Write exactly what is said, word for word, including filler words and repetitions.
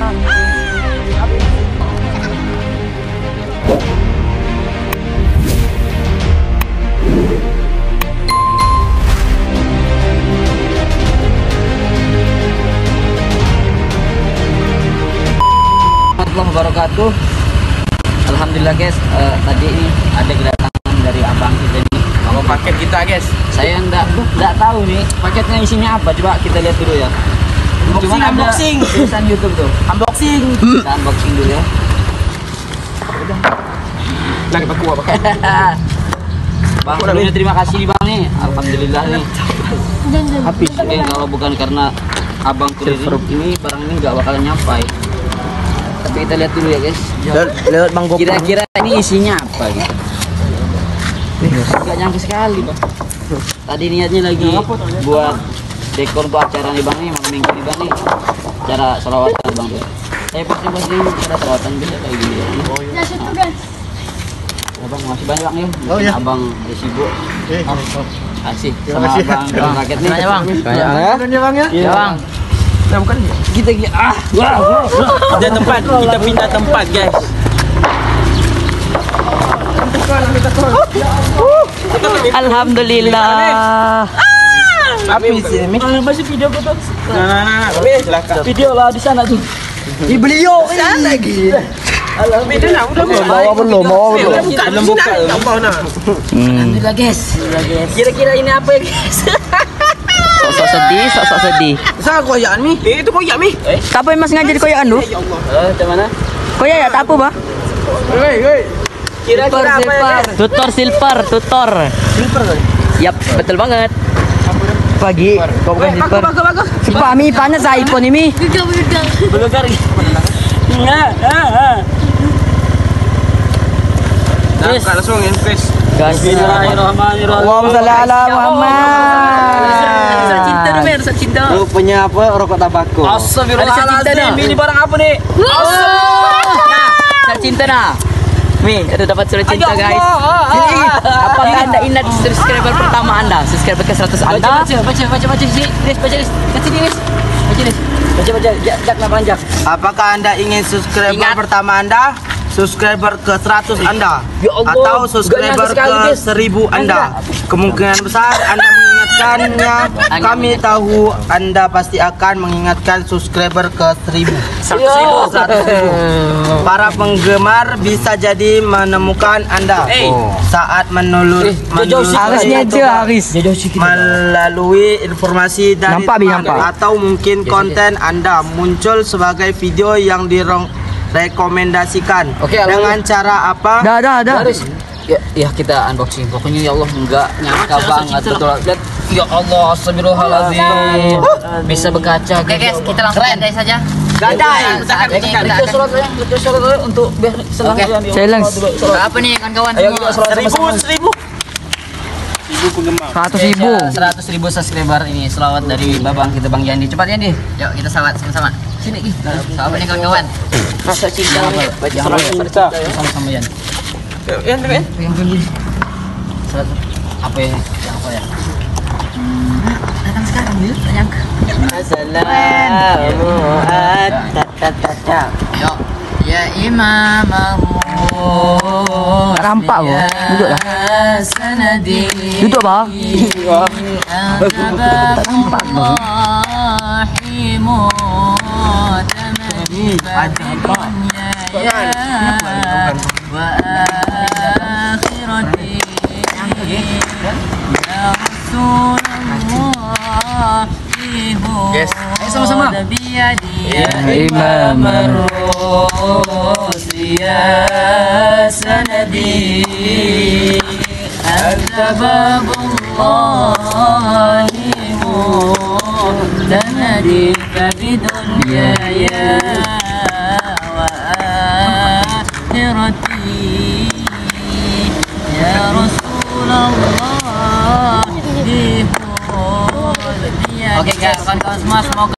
Warahmatullahi wabarakatuh. Alhamdulillah guys, uh, tadi ini ada kedatangan dari abang kita nih. Bawa paket kita guys. Saya enggak enggak tahu nih paketnya isinya apa. Coba kita lihat dulu ya. Unboxing, Cuman unboxing. Ada tulisan YouTube tuh. Unboxing. Kita unboxing dulu ya. Nah, kita kuah pakai. Bang, sebelumnya terima kasih nih bang nih. Alhamdulillah nih. Habis. Oke, kalau bukan karena abang kurir ini barang ini nggak bakalan nyampai. Tapi kita lihat dulu ya guys. Lewat Bang Gopang. Kira-kira ini isinya apa gitu. Gak nyangka sekali bang. Tadi niatnya lagi buat dekor untuk acara nih bang nih, malam minggu nih bang nih. Acara sholawatan bang tuh. Saya pasti pasti acara sholawatan bisa kayak gini ya. Ya situ guys. Abang masih banyak bang ya. Oh, iya. Abang ada sibuk. Eh, Kasih sama abang bang raket nih. Banyak, Bang. Banyak ya Bang ya? Iya bang. Nah, bukan Kita ah wah. ada tempat, kita pindah tempat guys. Alhamdulillah. Tapi sini. Masih video foto. Nah, nah, nah, silakan. Video lah di sana tuh. Di beliau sana lagi. Beda nak, udah Bawa belum, bawa belum. Belum buka, belum buka nak. Alhamdulillah guys. Kira-kira ini apa ya guys? Sok-sok sedih, sok-sok sedih. Saya koyak mi. Eh, itu koyak mi. Tapi mas ngajar koyokan lu? Ya Allah. Eh, di mana? Koyak ya tak apa, Bah? Hei, hei. Kira-kira apa ya guys? Tutor silver, tutor. Silver kan? Yap, betul banget. Pagi, kau bukan silver. Bagus, bagus, bagus. Sumpah mi panas sa iPhone ini. Gegang-gegang. Belum kari. Nah, ah, ah. Nah, langsung ya, guys. Bismillahirrahmanirrahim. Allahumma shalli ala Muhammad. Rasa cinta tu mer, rasa cinta. Lu punya apa? Rokok tabako. Astagfirullahaladzim, ini barang apa nih? Nah, surat cinta nah. Mi, ada dapat surat cinta guys. Ini, apakah anda ingat subscriber pertama anda? Subscriber ke seratus Baca, anda? baca, baca, baca, baca, sini, Nis, baca, Nis, baca, sini, Nis, baca, Nis, baca, baca, jak, jak, nak panjang. Apakah Anda ingin subscriber Ingat. pertama Anda? Subscriber ke seratus Anda? Ya Allah, Atau nggak subscriber nyangka sekali, ke guys. seribu Anda? Kemungkinan besar Anda mengingatkannya. Kami tahu Anda pasti akan mengingatkan subscriber ke seribu. Seratus ribu, seratus ribu. Para penggemar bisa jadi menemukan Anda saat menulur, Eh, jauh sih. Harisnya aja, Haris. melalui informasi dari Nampak, Bi, teman, nampak. atau mungkin konten Anda muncul sebagai video yang direkomendasikan. Oke, dengan cara apa? Dah, dah, dah. Haris. Ya, ya kita unboxing. Pokoknya ya Allah enggak nyangka banget betul. Lihat, ya Allah, astagfirullahaladzim. Bisa berkaca. Oke guys, kita langsung gadai saja. Gadai. Saat ini kita Kita akan sholat ya, kita sholat ya untuk biar senang Oke. ya. Challenge. apa nih kawan-kawan Ayo semua? kita sholat Seribu, sama-sama. seribu. Seribu penggemar. Seratus ribu. Seratus ribu subscriber ini selawat dari babang kita Bang Yandi. Cepat Yandi. Yuk kita salawat sama-sama. Sini ih. Apa nih kawan-kawan? Rasa cinta. Baca Rasa cinta. sama-sama Yan. Ya, ya. Yang dulu. Salat apa ya? Yang apa ya? Datang sekarang yuk, tak nyangka. Assalamu alaikum. Yuk. Ya imamahu. Rampak bu. Duduk lah. Sanadi. Duduk bah. Nampak Rahimu. Tamadi dunya ya. Wa akhirati. Ya Rasulullah. Yes. Ayo sama-sama. Ya Imam Ya sanadi Anta babullahi muhtanadi Fabidunya ya wa akhirati Ya Rasulullah. Oke guys, kawan-kawan semua, semoga